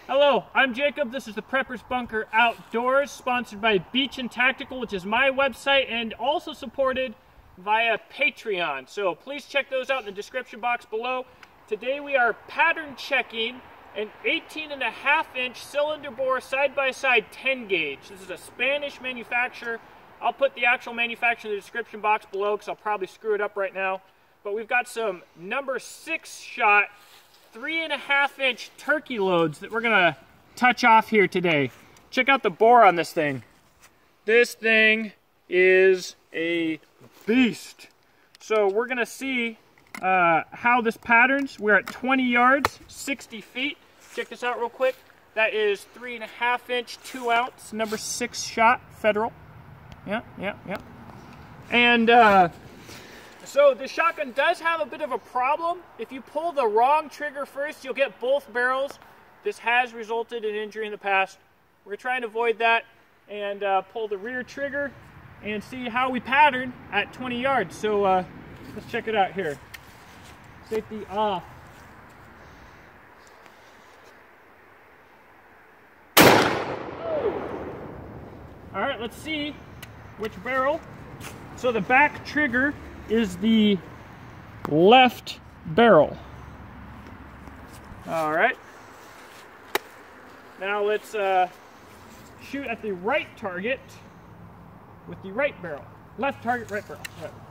Hello, I'm Jacob. This is the Prepper's Bunker Outdoors, sponsored by Beach and Tactical, which is my website, and also supported via Patreon. So please check those out in the description box below. Today we are pattern checking an 18.5-inch cylinder bore side-by-side 10 gauge. This is a Spanish manufacturer. I'll put the actual manufacturer in the description box below because I'll probably screw it up right now. But we've got some number 6 shot 3.5-inch turkey loads that we're gonna touch off here today. Check out the bore on this thing. This thing is a beast. So we're gonna see how this patterns. We're at 20 yards, 60 feet. Check this out real quick. That is 3.5-inch, 2-ounce, number 6 shot Federal. Yeah. And so the shotgun does have a bit of a problem. If you pull the wrong trigger first, you'll get both barrels. This has resulted in injury in the past. We're trying to avoid that and pull the rear trigger and see how we pattern at 20 yards. So let's check it out here. Safety off. Oh. All right, let's see which barrel. So the back trigger is the left barrel. All right. Now let's shoot at the right target with the right barrel. Left target, right barrel.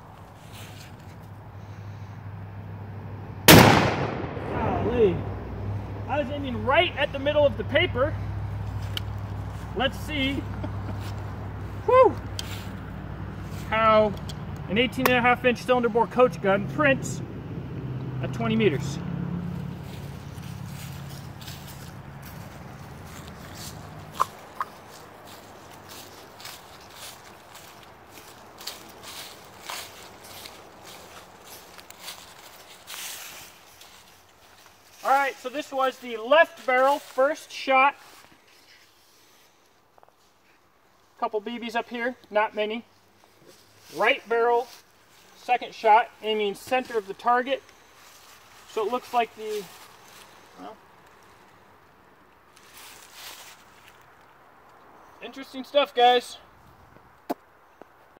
Right. Golly. I was aiming right at the middle of the paper. Let's see how an 18.5-inch cylinder bore coach gun prints at 20 meters. All right, so this was the left barrel first shot. Couple BBs up here, not many. Right barrel, second shot, aiming center of the target. So it looks like well, interesting stuff, guys.